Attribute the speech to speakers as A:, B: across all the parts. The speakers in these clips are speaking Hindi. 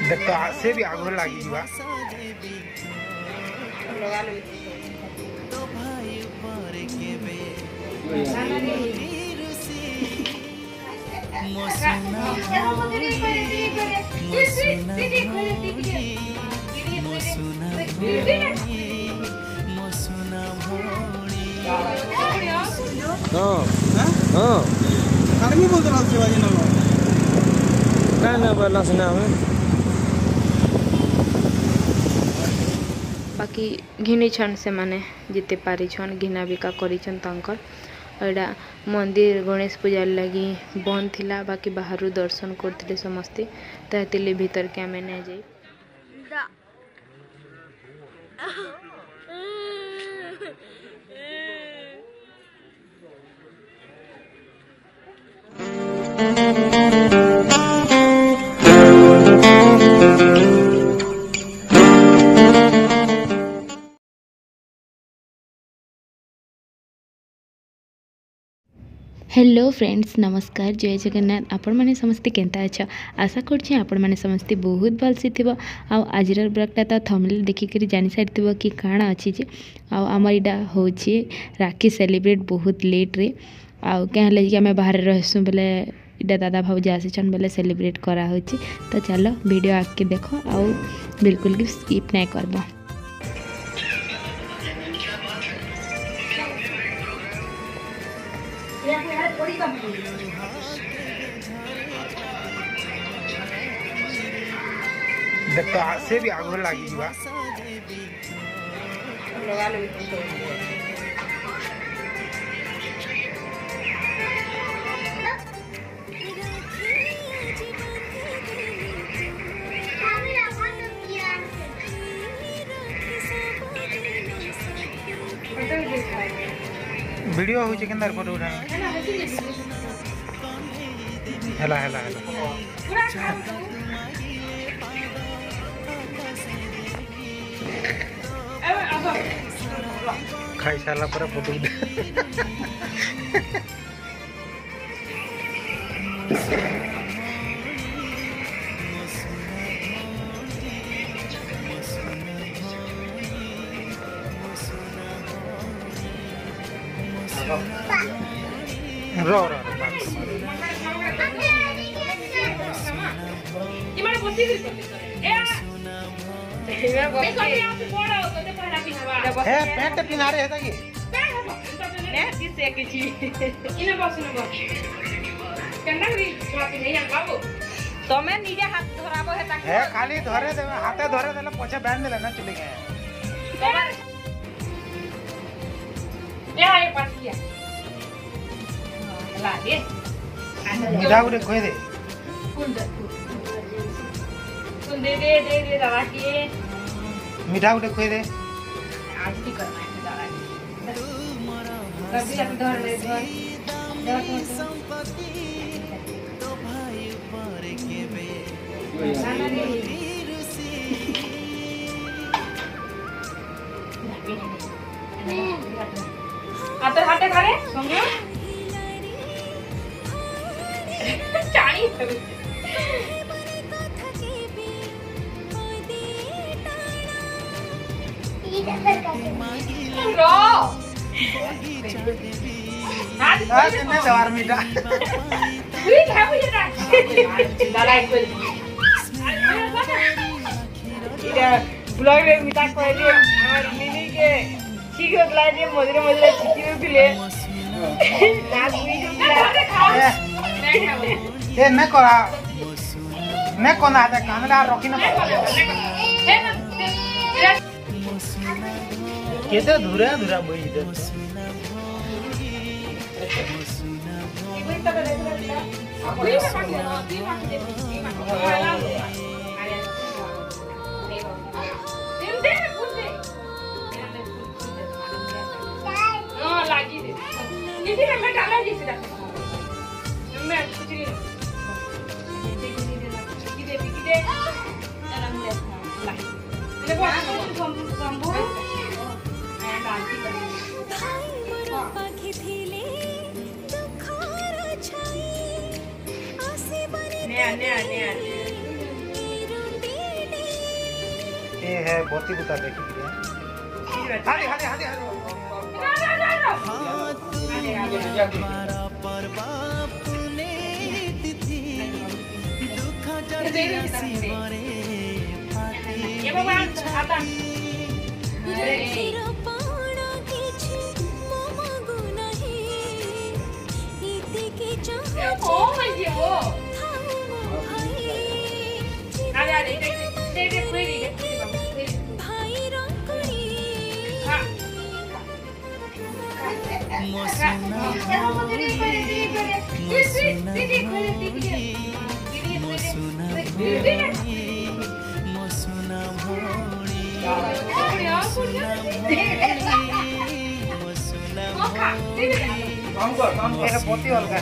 A: देख तो से भी आगो लगी जीवा
B: बाकी घिनी छन से माने जिते पारी छन घिना बिका करी छन तांकर एडा मंदिर गणेश पूजा लगी बंद थिला बाकी बाहर दर्शन करते समस्ते तातिले भीतर के आमे ने जाई हेलो फ्रेंड्स नमस्कार जय जगन्नाथ आपण मैंने समस्ते केंता अच्छा आशा करछे आपण मैंने समस्ते बहुत भल से थिबो आ आजिर ब्लॉगटा तो थंबनेल देखिक जानि सारिथिबो कि काଣା अछि जे आ हमर इडा होछि राखी सेलिब्रेट बहुत लेट रे आ कहले कि हमें बाहर रहसु बेले इडा दादा भाउजी आसिछन बेले सेलिब्रेट करा होछि तो चलो वीडियो आके देखो आ बिल्कुल भी स्किप नहीं करबो।
A: देख तो से भी आगो लगी जीवा वीडियो हो केंदार फोटो उठा हेला हेला हेला खाई सारा पर फोटो रो रो पैंट पिना रहे है
C: तमे निजे हाथ धराबो है
A: खाली धरे दे हाथे धरे देले पछे बैंड देले ना चले गए
C: ले आए पासिया ला दे
A: मीठा गुटे खोई दे
C: सुन दे दादा की
A: मीठा गुटे खोई दे
C: आज की करना है दादा कभी आप धर ले धर तो भाई ऊपर के बे आते हाथे खा रे समझो चाणी रो
A: आज ने सवार मीठा
C: वी है मुझे ना दादा एक इधर ब्लॉग में मीठा कोई दे हमारी मिनी के ठीक है ब्लॉग में मधुरे मधुरे चिकन भी ले नाच भी जो
A: ए न करा न कोना आते कामला रखी न केते धुरा धुरा बोई दे है बोती बुता देखी हादी हादी हादी बोती अलगा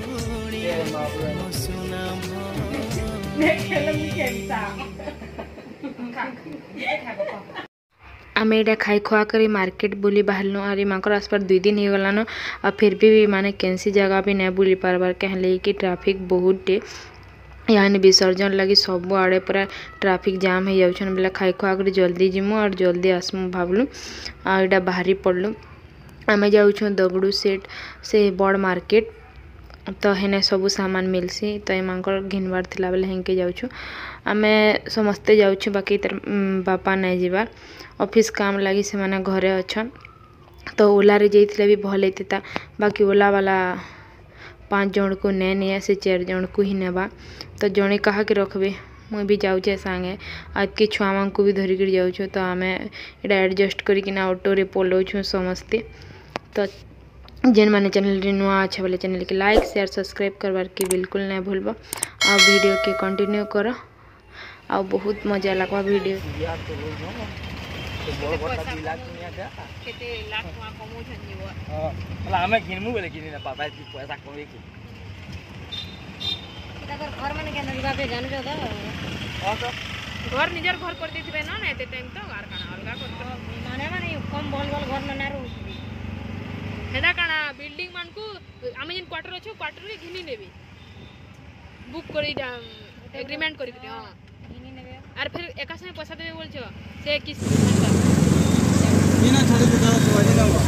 B: आम यहाँ खाई खुआ कर मार्केट बुली बाहर और माकर आसपार 2 दिन हो गलान और फिर भी माने कैंसी जगह भी नहीं बुली पार्बार कहें कि ट्राफिक बहुत टे यहाँ विसर्जन लगी सब आड़े पूरा ट्राफिक जाम हो जाऊन बोले खाई खुआ कर जल्दी जीमु और जल्दी आसमु भावलु आटा बाहरी पड़लु आम जाऊँ दगड़ू सेट से बड़ मार्केट तो हेने सब सामान मिलसी तो एम घिनबार थिला बेले हेंके जाऊँ आम समस्ते जाऊँ बाकी तर बापा नहीं जीवार ऑफिस काम लगी से माने घरे अच्छा तो ओला रे जाइथिले भी भल होता बाकी ओला वाला 5 जन को नहीं नहीं से 4 जन को ही नेबा तो जड़े कहा के रखबे मुई भी जाऊे सांगे आज के छुआ मान को भी धरिक जाऊँ तो आम यहाँ एडजस्ट करना ऑटो रे पलाऊँ समस्ते तो जेन माने चैनल रे नुआ अच्छा बोले चैनल के लाइक शेयर सब्सक्राइब करवार की बिल्कुल नहीं भूलब आ वीडियो के कंटिन्यू कर आ बहुत मजा लगवा वीडियो
C: घर निजर घर कर देथिबे ना एते टाइम तो आर काना अलगा कर माने माने कम भल भल घर ना रहउथबे हेडा काना बिल्डिंग मान को आमे जिन क्वार्टर अछि क्वार्टर के घिनी नेबे बुक करी एग्रीमेंट करी हां घिनी नेबे आर फिर एका संगे पैसा देबे बोलछो से किस बिना छाड़ी देता शिवाजी नगर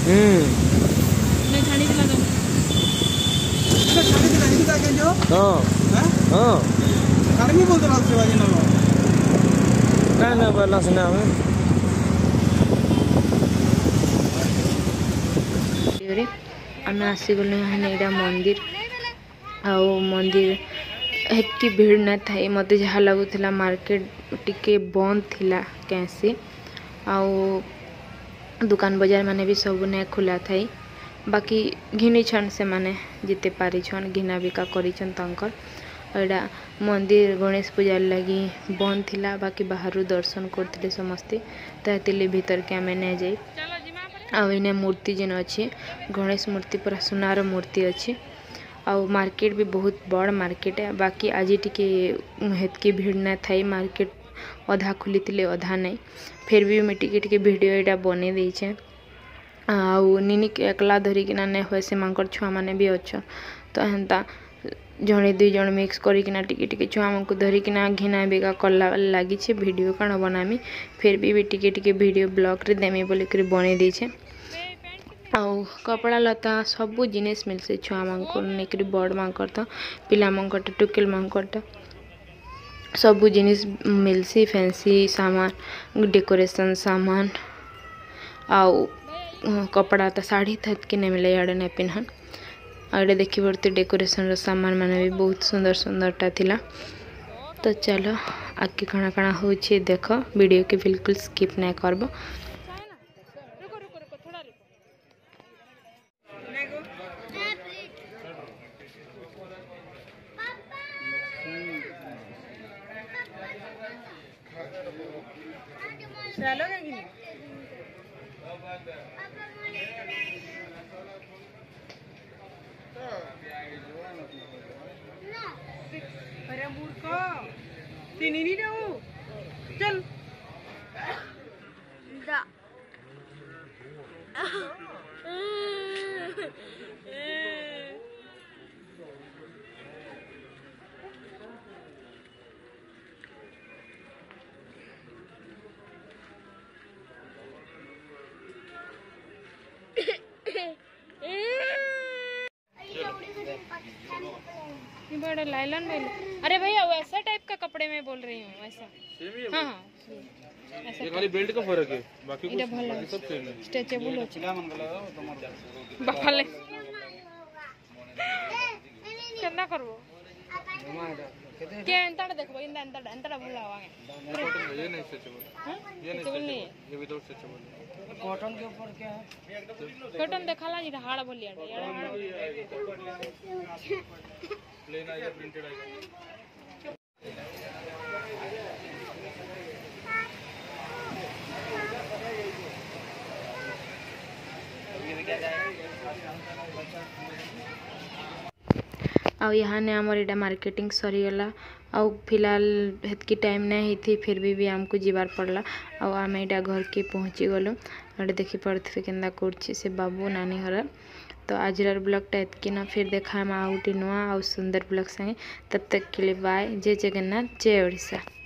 C: नहीं छाड़ी दिला दो तो छाड़ी दिला इनका के जो हां हां आर्मी बोल दला शिवाजी नगर ना ना बोला सुना हमें
B: आम आसीगल यहाँ मंदिर आउ मंदिर हेतकी भीड़ न था मत जहाँ लगुला मार्केट टिके बंद थिला कैसे आउ दुकान बाजार माने भी सब नहीं खुला था बाकी घिनी छन से माने जिते पारी छन घिना बिका करिछन तंकर एडा मंदिर गणेश पूजा लगी बंद थिला बाकी बाहर दर्शन करते समस्ते तो भीतर के आम नहीं जाए आने मूर्ति जेन अच्छे गणेश मूर्ति पूरा सुनार मूर्ति अच्छे आउ मार्केट भी बहुत बड़ मार्केट है बाकी आज टिके हेतकी भीड़ ना थाई मार्केट अधा खुली थिले अधा नहीं फिर भी मैं टिके वीडियो एटा बने देछे आउ निनी के एकला धरिकिना नहीं हुए से मांकर छुआ माने भी अच्छा तो हेन्ता जड़े 2 जन मिक्स करिकिना टिके छुआ को धरिकिना घिना बेगा कला लगी वीडियो कण बनामी फिर भी टिके वीडियो ब्लॉग रे देमी बोली कर बने देछे आउ कपड़ा लता सबू जिनिस मिलसे छुआ मांकर नेकरी बड़ मांकर तो पिला मांकर टुकेल मांकर सबू जिनिस मिलसी फैंसी सामान डेकोरेशन सामान आउ कपड़ा तो साड़ी थक के नहीं मिले याडे नहीं पिन्हन आड़े देखी पड़ते डेकोरेशन सामान माने भी बहुत सुंदर सुंदरटा थिला तो चलो आगे कणा कणा होछि देख वीडियो के बिल्कुल स्किप नहीं करबो
C: चलो गंगी अरे मूर्ख तीनी नहीं दो चल दा ये बड़ा लाइलन में। अरे भैया वैसा टाइप का कपड़े में बोल रही हूँ, वैसा। हाँ हाँ ऐसा।
D: ये खाली बेल्ट का फर्क है, बाकी
C: इधर
D: कुछ
C: भला
D: बाकी सब सेम है।
C: स्ट्रेचेबल हो बाले केतना करबो के अंतड़ा देखबो इंदा अंतड़ा भला होवागे।
D: ये नहीं स्ट्रेचेबल, ये नहीं, ये विदाउट स्ट्रेचेबल।
A: कॉटन के ऊपर क्या है?
C: कॉटन देखाला जी हाड़ बोलिया
D: प्लेन आएगा, प्रिंटेड आएगा।
B: आउ यहाँ ने आमर इटा मार्केटिंग सरीगला आउ फिलहाल हेतकी टाइम नहीं थी फिर भी आमको जीवार पड़ला आउ आम इटा घर के पहुँची गलु अटे देखी पड़े केन्दा कर से बाबू नानी घर। तो आज ब्लॉगटा एतकी ना फिर देखा आउ गोटे नुआ आउ सुंदर ब्लॉग संगे तब तक के लिए बाय। जय जगन्नाथ जय ओडिशा।